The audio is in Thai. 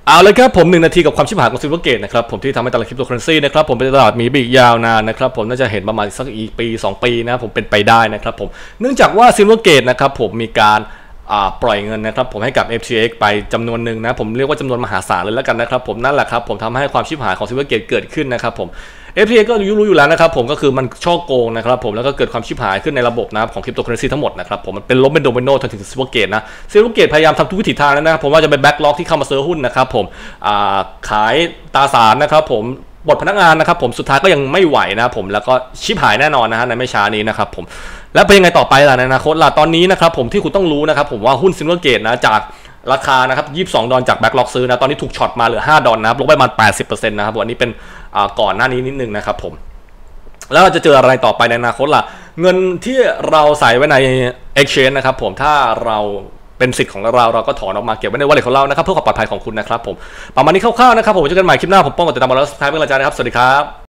เอาเลยครับผม1 นาทีกับความชิบหายของซิลเวอร์เกตนะครับผมที่ทำให้ตลาดคริปโตเคอเรนซีนะครับผมเป็นตลาดมีบียาวนานนะครับผมน่าจะเห็นประมาณสักอีกปี2 ปีนะผมเป็นไปได้นะครับผมเนื่องจากว่าซิลเวอร์เกตนะครับผมมีการปล่อยเงินนะครับผมให้กับ FTX ไปจำนวนหนึ่งนะผมเรียกว่าจำนวนมหาศาลเลยแล้วกันนะครับผมนั่นแหละครับผมทำให้ความชิบหายของซิลเวอร์เกตเกิดขึ้นนะครับผม FTX ก็รู้อยู่แล้วนะครับผมก็คือมันช่อโกงนะครับผมแล้วก็เกิดความชิบหายขึ้นในระบบนะครับของคริปโตเคอเรนซีทั้งหมดนะครับผมมันเป็นล้มเป็นโดมิโนถึงซิลเวอร์เกตนะซิลเวอร์เกตพยายามทำทุกวิถีทางแล้วนะครับผมว่าจะเป็นแบ็กล็อกที่เข้ามาซื้อหุ้นนะครับผมขายตราสารนะครับผมบทพนักงานนะครับผมสุดท้ายก็ยังไม่ไหวนะผมแล้วก็ชิบหายแน่นอนนะฮะในไม่ช้านี้นะครับผมแล้วเป็นยังไงต่อไปล่ะในอนาคตล่ะตอนนี้นะครับผมที่คุณต้องรู้นะครับผมว่าหุ้นซิลเวอร์เกตนะจากราคานะครับ$22จากแบ็กล็อกซื้อนะตอนนี้ถูกช็อตมาเหลือ$5นะครับลงไปประมาณ 80% นะครับวันนี้เป็นก่อนหน้านี้นิดนึงนะครับผมแล้วเราจะเจออะไรต่อไปในอนาคตล่ะเงินที่เราใส่ไว้ใน Exchange นะครับผมถ้าเราเป็นสิทธิ์ของเราก็ถอนออกมาเก็บไว้ใน wallet ของเรานะครับเพื่อความปลอดภัยของคุณนะครับผมประมาณนี้คร่าวๆนะครับผมเจอกันใหม่คลิปหน้าผมป้องกันติดตามมาแล้วสุดท้ายเป็นกำลังใจนะครับสวัสดีครับ